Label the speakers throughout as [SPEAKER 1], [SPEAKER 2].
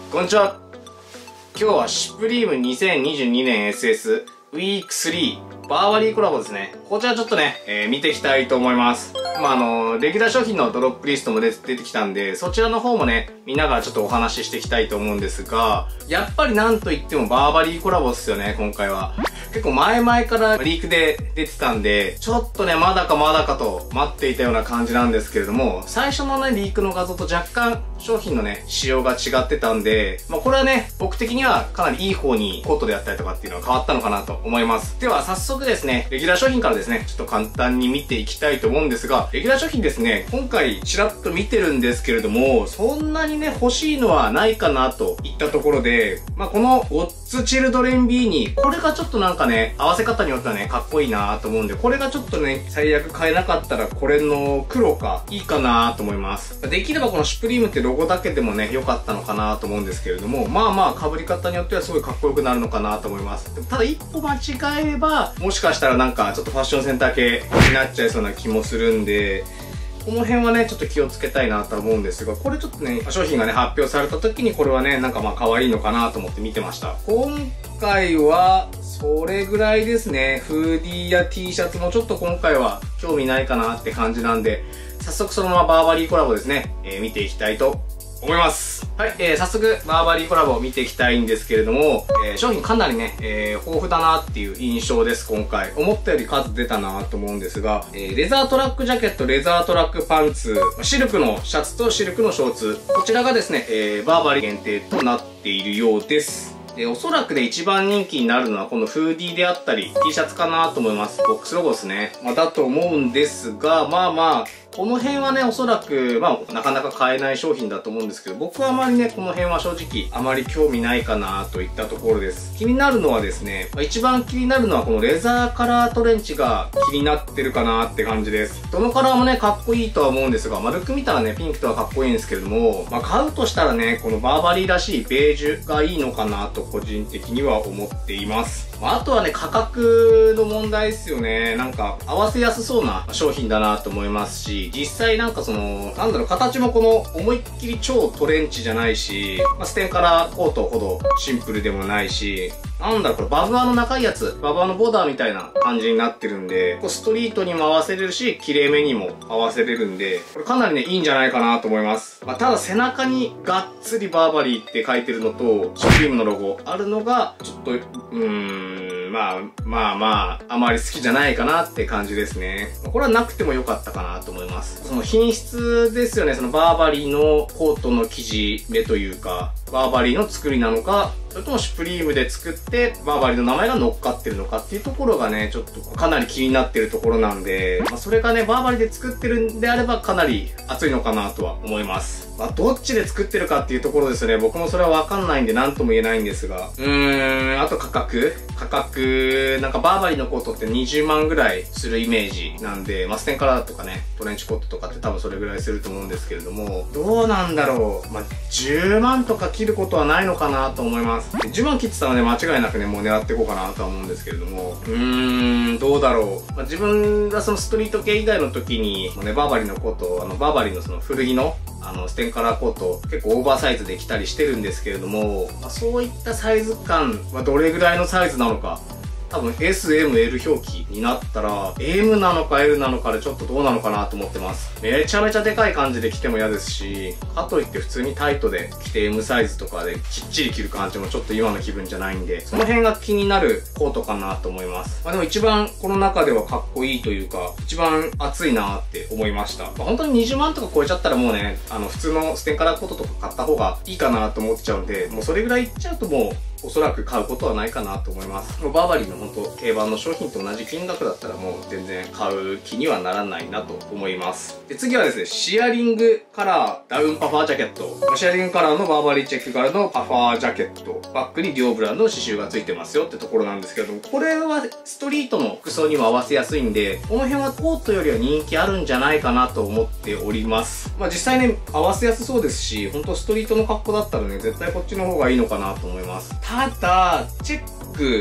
[SPEAKER 1] こんにちは。今日はシュプリーム2022年 SS ウィーク3バーバリーコラボですね。こちらちょっとね、見ていきたいと思います。レギュラー商品のドロップリストも出てきたんで、そちらの方もね、見ながらちょっとお話ししていきたいと思うんですが、やっぱりなんといってもバーバリーコラボっすよね、今回は。結構前々からリークで出てたんで、ちょっとね、まだかと待っていたような感じなんですけれども、最初のね、リークの画像と若干商品のね、仕様が違ってたんで、これはね、僕的にはかなりいい方にコートであったりとかっていうのは変わったのかなと思います。では早速ですね、レギュラー商品からですね、ちょっと簡単に見ていきたいと思うんですが、レギュラー商品ですね、今回ちらっと見てるんですけれども、そんなにね、欲しいのはないかなといったところで、このゴッツチルドレン B に、これがちょっとなんかね、合わせ方によってはね、かっこいいなと思うんで、これがちょっとね、最悪買えなかったら、これの黒か、いいかなと思います。できればこのシュプリームってロゴだけでもね、良かったのかなと思うんですけれども、被り方によってはすごいかっこよくなるのかなと思います。ただ一歩間違えれば、もしかしたらなんかちょっとファッションセンター系になっちゃいそうな気もするんで、この辺はね、ちょっと気をつけたいなとは思うんですが、これちょっとね、商品がね、発表された時にこれはね、なんか可愛いのかなと思って見てました。今回は、それぐらいですね。フーディーや T シャツもちょっと今回は興味ないかなって感じなんで、早速そのままバーバリーコラボですね、見ていきたいと思います。はい、早速、バーバリーコラボを見ていきたいんですけれども、商品かなりね、豊富だなっていう印象です、今回。思ったより数出たなと思うんですが、レザートラックジャケット、レザートラックパンツ、シルクのシャツとシルクのショーツ。こちらがですね、バーバリー限定となっているようです。おそらくで一番人気になるのはこのフーディーであったり T シャツかなと思います。ボックスロゴですね。だと思うんですが、この辺はね、おそらく、なかなか買えない商品だと思うんですけど、僕はあまりね、この辺は正直、あまり興味ないかなといったところです。気になるのはですね、一番気になるのはこのレザーカラートレンチが気になってるかなって感じです。どのカラーもね、かっこいいとは思うんですが、丸く見たらね、ピンクとはかっこいいんですけれども、買うとしたらね、このバーバリーらしいベージュがいいのかなと個人的には思っています。あとはね、価格の問題ですよね。なんか、合わせやすそうな商品だなと思いますし、実際なんか形もこの思いっきり超トレンチじゃないし、ステンカラーコートほどシンプルでもないし、これバブアの長いやつ、バブアのボーダーみたいな感じになってるんで、ストリートにも合わせれるし、綺麗めにも合わせれるんで、これかなりね、いいんじゃないかなと思います。ただ背中にがっつりバーバリーって書いてるのと、シュプリームのロゴあるのが、ちょっと、あまり好きじゃないかなって感じですね。これはなくてもよかったかなと思います。その品質ですよね、そのバーバリーのコートの生地目というか、バーバリーの作りなのか、それともシュプリームで作ってバーバリーの名前が乗っかってるのかっていうところがね、ちょっとかなり気になってるところなんで、それがね、バーバリーで作ってるんであればかなり熱いのかなとは思います。どっちで作ってるかっていうところですよね。僕もそれはわかんないんで何とも言えないんですが。あと価格、なんかバーバリーのコートって20万ぐらいするイメージなんで、ステンカラーとかね、トレンチコートとかって多分それぐらいすると思うんですけれども、どうなんだろう。10万とか切ることはないのかなと思います。10万切ってたので間違いなくね、もう狙っていこうかなとは思うんですけれども、どうだろう。自分がそのストリート系以外の時に、バーバリーのコート、バーバリーのその古着のステンカラーコート結構オーバーサイズで着たりしてるんですけれども、そういったサイズ感はどれぐらいのサイズなのか、多分 S、M、L 表記になったら M なのか L なのかでちょっとどうなのかなと思ってます。めちゃめちゃでかい感じで着ても嫌ですし、かといって普通にタイトで着て M サイズとかできっちり着る感じもちょっと今の気分じゃないんで、その辺が気になるコートかなと思います。でも一番この中ではかっこいいというか、一番熱いなって思いました。本当に20万とか超えちゃったらもうね、普通のステンカラーコートとか買った方がいいかなと思っちゃうんで、もうそれぐらいいっちゃうともう、おそらく買うことはないかなと思います。バーバリーの本当定番の商品と同じ金額だったらもう全然買う気にはならないなと思います。で、次はですね、シアリングカラーダウンパファージャケット。シアリングカラーのバーバリーチェック柄のパファージャケット。バックにディオブランドの刺繍がついてますよってところなんですけども、これはストリートの服装にも合わせやすいんで、この辺はコートよりは人気あるんじゃないかなと思っております。実際ね、合わせやすそうですし、本当ストリートの格好だったらね、絶対こっちの方がいいのかなと思います。ただ、チェック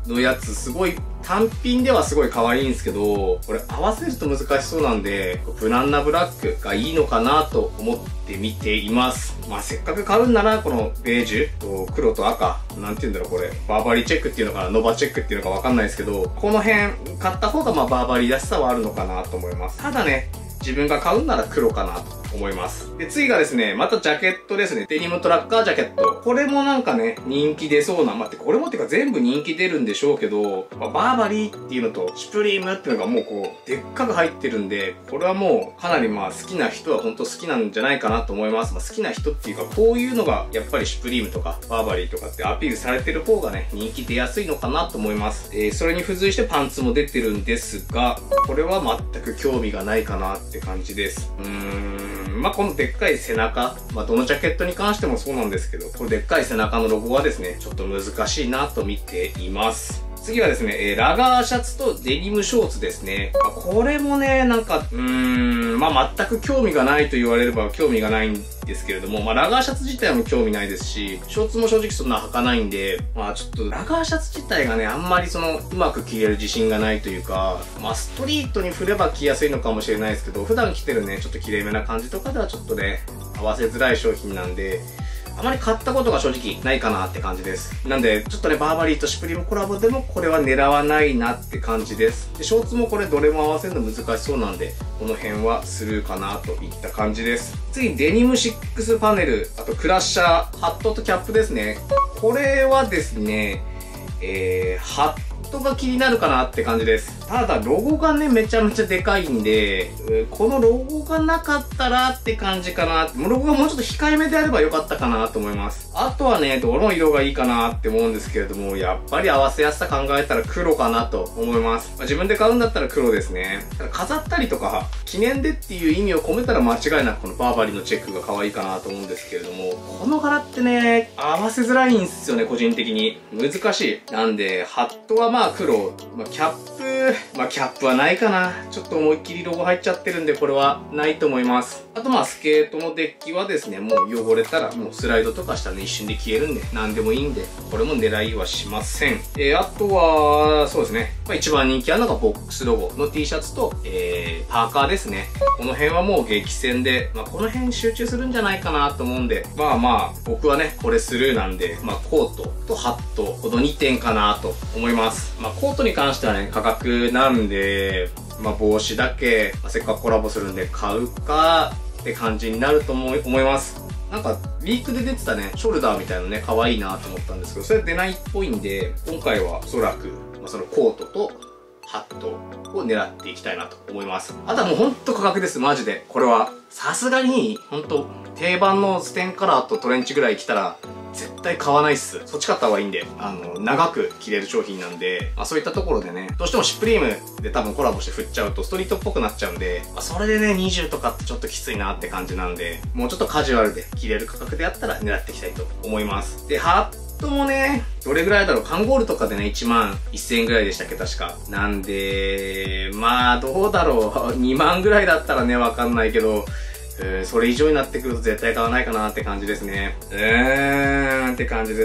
[SPEAKER 1] のやつ、すごい単品ではすごい可愛いんですけど、これ合わせると難しそうなんで、無難なブラックがいいのかなと思って見ています。まあせっかく買うんなら、このベージュと黒と赤、なんて言うんだろうこれ、バーバリーチェックっていうのかな、ノバチェックっていうのかわかんないですけど、この辺買った方がまあバーバリーらしさはあるのかなと思います。ただね、自分が買うんなら黒かなと思います。で、次がですね、またジャケットですね。デニムトラッカージャケット。これもなんかね、人気出そうな、これもっていうか全部人気出るんでしょうけど、バーバリーっていうのと、シュプリームっていうのがもうこう、でっかく入ってるんで、これはもうかなり好きな人は本当好きなんじゃないかなと思います。好きな人っていうか、こういうのがやっぱりシュプリームとか、バーバリーとかってアピールされてる方がね、人気出やすいのかなと思います。それに付随してパンツも出てるんですが、これは全く興味がないかなって感じです。このでっかい背中、どのジャケットに関してもそうなんですけど、このでっかい背中のロゴはですね、ちょっと難しいなと見ています。次はですね、ラガーシャツとデニムショーツですね。これもね、なんか、全く興味がないと言われれば興味がないんですけれども、ラガーシャツ自体も興味ないですし、ショーツも正直そんな履かないんで、ちょっとラガーシャツ自体がね、あんまりうまく着れる自信がないというか、ストリートに振れば着やすいのかもしれないですけど、普段着てるね、ちょっと綺麗めな感じとかではちょっとね、合わせづらい商品なんで、あまり買ったことが正直ないかなって感じです。なんで、ちょっとね、バーバリーとシュプリームコラボでもこれは狙わないなって感じです。で、ショーツもこれどれも合わせるの難しそうなんで、この辺はスルーかなといった感じです。次、デニム6パネル、あとクラッシャー、ハットとキャップですね。これはですね、ハットが気になるかなって感じです。ただ、ロゴがね、めちゃめちゃでかいんで、このロゴがなかったらって感じかな。ロゴがもうちょっと控えめであればよかったかなと思います。あとはね、どの色がいいかなって思うんですけれども、やっぱり合わせやすさ考えたら黒かなと思います。自分で買うんだったら黒ですね。ただ飾ったりとか、記念でっていう意味を込めたら間違いなくこのバーバリーのチェックが可愛いかなと思うんですけれども、この柄ってね、合わせづらいんですよね、個人的に。難しい。なんで、ハットは黒。キャップはないかな。ちょっと思いっきりロゴ入っちゃってるんで、これはないと思います。あとスケートのデッキはですね、もう汚れたらもうスライドとかしたらね、一瞬で消えるんで、なんでもいいんで、これも狙いはしません。あとは、そうですね。一番人気あるのがボックスロゴの T シャツと、パーカーですね。この辺はもう激戦で、この辺集中するんじゃないかなと思うんで、僕はね、これスルーなんで、コートとハット、この2点かなと思います。コートに関してはね、価格なんで、帽子だけ、せっかくコラボするんで買うかって感じになると思います。なんか、ウィークで出てたね、ショルダーみたいなね、可愛いなと思ったんですけど、それ出ないっぽいんで、今回はおそらく、そのコートとハットを狙っていきたいなと思います。あとはもうほんと価格です、マジで。これは。さすがに、ほんと、定番のステンカラーとトレンチぐらい着たら、絶対買わないっす。そっち買った方がいいんで、長く着れる商品なんで、そういったところでね、どうしてもシュプリームで多分コラボして振っちゃうとストリートっぽくなっちゃうんで、それでね、20とかってちょっときついなって感じなんで、もうちょっとカジュアルで着れる価格であったら狙っていきたいと思います。で、ハットもね、どれぐらいだろう、カンゴールとかでね、1万1000円ぐらいでしたっけ、確か。なんで、どうだろう、2万ぐらいだったらね、わかんないけど、それ以上になってくると絶対買わないかなって感じですね。って感じです。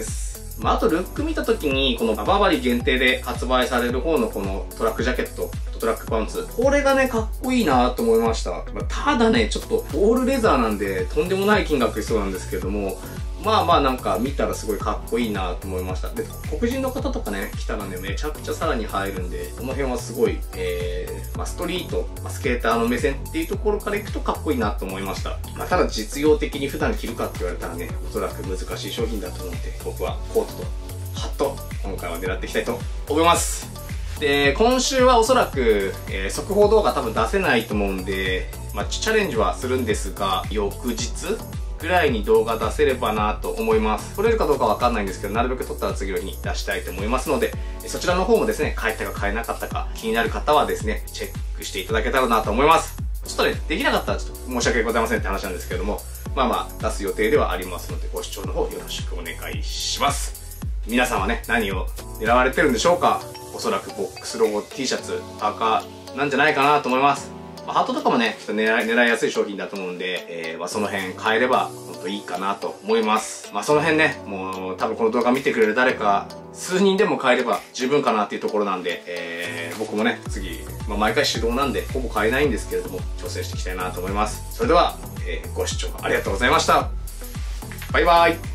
[SPEAKER 1] あと、ルック見た時に、このバーバリー限定で発売される方のこのトラックジャケットとトラックパンツ。これがね、かっこいいなと思いました。ただね、ちょっとオールレザーなんで、とんでもない金額しそうなんですけれども、なんか見たらすごいかっこいいなと思いました。で、黒人の方とかね、来たらね、めちゃくちゃさらに映えるんで、この辺はすごい、ストリート、スケーターの目線っていうところからいくとかっこいいなと思いました。ただ実用的に普段着るかって言われたらね、おそらく難しい商品だと思うので、僕はコートとハット、今回は狙っていきたいと思います。で、今週はおそらく、速報動画多分出せないと思うんで、チャレンジはするんですが、翌日ぐらいに動画出せればなと思います。撮れるかどうかわかんないんですけど、なるべく撮ったら次の日に出したいと思いますので、そちらの方もですね、買えたか買えなかったか気になる方はですね、チェックしていただけたらなと思います。ちょっとね、できなかったらちょっと申し訳ございませんって話なんですけれども、出す予定ではありますので、ご視聴の方よろしくお願いします。皆さんはね、何を狙われてるんでしょうか？おそらくボックスロゴ T シャツ、パーカーなんじゃないかなと思います。ハートとかもね、きっと狙いやすい商品だと思うんで、その辺変えれば、ほんといいかなと思います。その辺ね、もう多分この動画見てくれる誰か数人でも買えれば十分かなっていうところなんで、僕もね、次、毎回手動なんで、ほぼ買えないんですけれども、挑戦していきたいなと思います。それでは、ご視聴ありがとうございました。バイバイ。